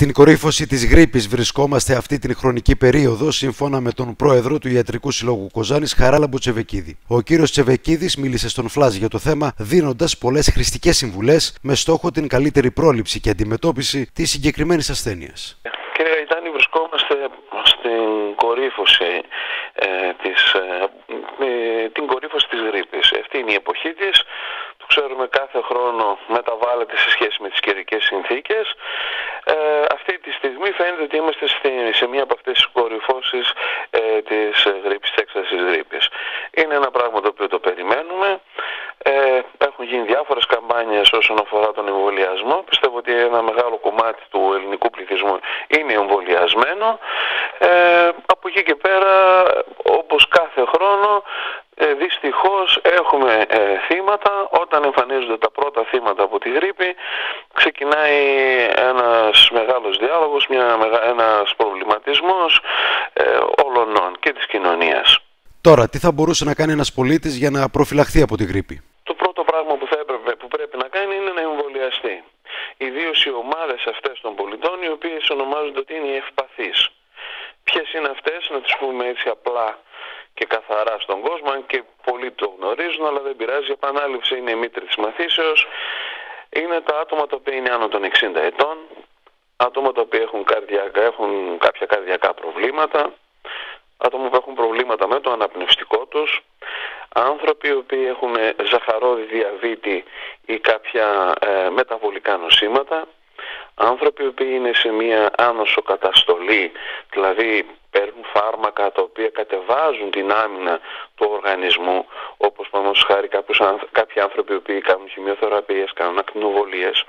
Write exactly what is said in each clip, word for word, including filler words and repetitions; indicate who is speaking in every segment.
Speaker 1: Στην κορύφωση της γρίπης βρισκόμαστε αυτή την χρονική περίοδο, σύμφωνα με τον πρόεδρο του Ιατρικού Συλλόγου Κοζάνης, Χαράλαμπο Τσεβεκίδη. Ο κύριος Τσεβεκίδης μίλησε στον Φλάζ για το θέμα, δίνοντας πολλές χρηστικές συμβουλές με στόχο την καλύτερη πρόληψη και αντιμετώπιση της συγκεκριμένης ασθένειας.
Speaker 2: Κύριε Γαϊτάνη, βρισκόμαστε στην κορύφωση, ε, της, ε, ε, την κορύφωση της γρίπης. Αυτή είναι η εποχή της. Το ξέρουμε, κάθε χρόνο μεταβάλλεται σε σχέση με τις καιρικές συνθήκες. Ε, αυτή τη στιγμή φαίνεται ότι είμαστε στη, σε μία από αυτές τις κορυφώσεις ε, της γρίπης, της έξαρσης γρίπης. Είναι ένα πράγμα το οποίο το περιμένουμε. Ε, έχουν γίνει διάφορες καμπάνιες όσον αφορά τον εμβολιασμό. Πιστεύω ότι ένα μεγάλο κομμάτι του ελληνικού πληθυσμού είναι εμβολιασμένο. Ε, από εκεί και πέρα, όπως κάθε χρόνο, ε, δυστυχώς έχουμε ε, θύματα. Όταν εμφανίζονται τα πρώτα θύματα από τη γρίπη, ξεκινάει ένας μεγάλος διάλογος, μια, ένας προβληματισμός ε, όλων και της κοινωνίας.
Speaker 1: Τώρα, τι θα μπορούσε να κάνει ένας πολίτης για να προφυλαχθεί από τη γρίπη?
Speaker 2: Το πρώτο πράγμα που, θα έπρεπε, που πρέπει να κάνει είναι να εμβολιαστεί. Ιδίως οι ομάδες αυτές των πολιτών, οι οποίες ονομάζονται ότι είναι οι ευπαθείς. Ποιες είναι αυτές, να τις πούμε έτσι απλά και καθαρά στον κόσμο, αν και πολλοί το γνωρίζουν, αλλά δεν πειράζει, η επανάληψη είναι η μήτρη της μαθήσεως. Είναι τα άτομα τα οποία είναι άνω των εξήντα ετών, άτομα τα οποία έχουν, καρδιακά, έχουν κάποια καρδιακά προβλήματα, άτομα που έχουν προβλήματα με το αναπνευστικό τους, άνθρωποι οι οποίοι έχουν ζαχαρόδι διαβήτη ή κάποια ε, μεταβολικά νοσήματα, άνθρωποι οι οποίοι είναι σε μία άνοσο καταστολή, δηλαδή παίρνουν φάρμακα τα οποία κατεβάζουν την άμυνα του οργανισμού, όπως παραδείγματος χάρη κάποιοι άνθρωποι οι οποίοι κάνουν χημειοθεραπείες, κάνουν ακτινοβολίες.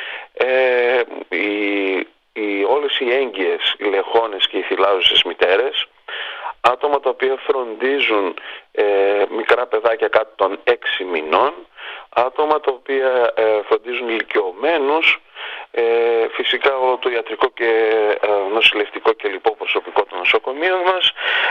Speaker 2: Ε, οι, οι, όλες οι έγκυες, οι λεχόνες και οι θυλάζουσες μητέρες, άτομα τα οποία φροντίζουν ε, μικρά παιδάκια κάτω των έξι μηνών, άτομα τα οποία ε, φροντίζουν ηλικιωμένους, ε, φυσικά όλο το ιατρικό και ε, νοσηλευτικό και λοιπό προσωπικό των νοσοκομείων μας,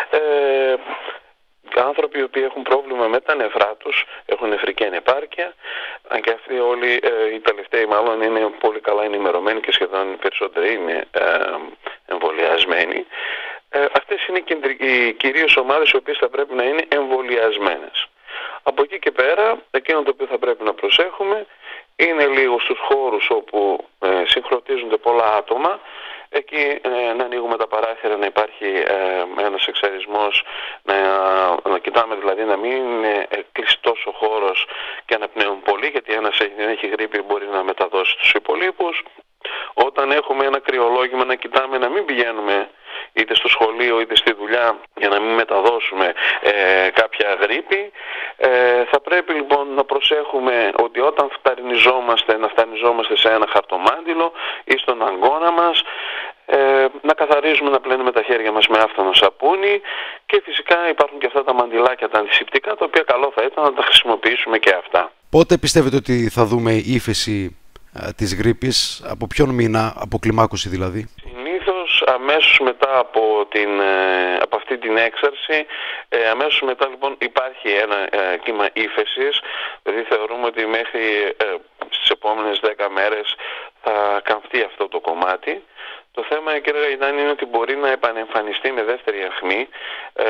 Speaker 2: ε, άνθρωποι οι οποίοι έχουν πρόβλημα με τα νευρά τους, έχουν νεφρική ανεπάρκεια, αν και αυτοί όλοι ε, οι τελευταίοι μάλλον είναι πολύ καλά ενημερωμένοι και σχεδόν οι περισσότεροι είναι ε, εμβολιασμένοι. Ε, αυτές είναι οι κυρίως ομάδες οι οποίες θα πρέπει να είναι εμβολιασμένες. Από εκεί και πέρα, εκείνο το οποίο θα πρέπει να προσέχουμε είναι λίγο στους χώρους όπου ε, συγχρονίζονται πολλά άτομα, εκεί ε, να ανοίγουμε τα παράθυρα, να υπάρχει ε, ένας εξαρισμός, να, να κοιτάμε δηλαδή να μην είναι κλειστός ο χώρος και να πνέουν πολύ, γιατί ένας έχει, έχει γρίπη μπορεί να μεταδώσει στους υπολείπους. Όταν έχουμε ένα κρυολόγημα, να κοιτάμε να μην πηγαίνουμε είτε στο σχολείο είτε στη δουλειά για να μην μεταδώσουμε ε, κάποια γρίπη. Ε, θα πρέπει λοιπόν να προσέχουμε ότι όταν φταρνιζόμαστε, να φταρνιζόμαστε σε ένα χαρτομάντιλο ή στον αγκώνα μας, ε, να καθαρίζουμε, να πλένουμε τα χέρια μας με άφθονο σαπούνι, και φυσικά υπάρχουν και αυτά τα μαντιλάκια τα αντισηπτικά, τα οποία καλό θα ήταν να τα χρησιμοποιήσουμε και αυτά.
Speaker 1: Πότε πιστεύετε ότι θα δούμε ύφεση της γρίπης, από ποιον μήνα, από κλιμάκωση δηλαδή?
Speaker 2: Συνήθως αμέσως μετά από, την, από αυτή την έξαρση, ε, αμέσως μετά λοιπόν υπάρχει ένα ε, κύμα ύφεσης, δηλαδή θεωρούμε ότι μέχρι ε, στις επόμενες δέκα μέρες θα καμφθεί αυτό το κομμάτι. Το θέμα, κύριε Γαϊτάνη, είναι ότι μπορεί να επανεμφανιστεί με δεύτερη αιχμή ε,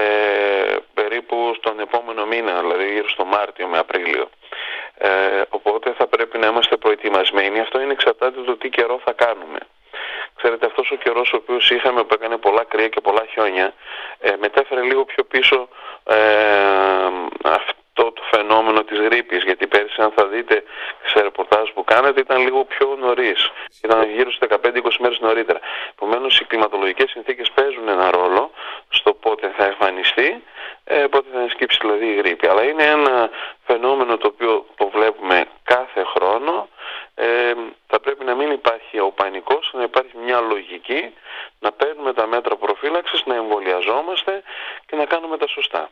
Speaker 2: περίπου στον επόμενο μήνα, δηλαδή γύρω στο Μάρτιο με Απρίλιο. Ε, οπότε θα πρέπει να είμαστε προετοιμασμένοι. Αυτό είναι εξαρτάται το τι καιρό θα κάνουμε. Ξέρετε, αυτός ο καιρός ο οποίος είχαμε, που έκανε πολλά κρύα και πολλά χιόνια, ε, μετέφερε λίγο πιο πίσω ε, αυτό το φαινόμενο της γρίπης, γιατί πέρυσι, αν θα δείτε σε ρεπορτάζ που κάνετε, ήταν λίγο πιο νωρίς. Ήταν γύρω στις δεκαπέντε είκοσι μέρες νωρίτερα. Επομένως, οι κλιματολογικές συνθήκες παίζουν ένα ρόλο στο πότε θα εμφανιστεί, ε, πότε θα σκύψει δηλαδή η γρίπη. Αλλά είναι ένα φαινόμενο το οποίο το βλέπουμε κάθε χρόνο. Ε, θα πρέπει να μην υπάρχει ο πανικός, να υπάρχει μια λογική, να παίρνουμε τα μέτρα προφύλαξης, να εμβολιαζόμαστε και να κάνουμε τα σωστά.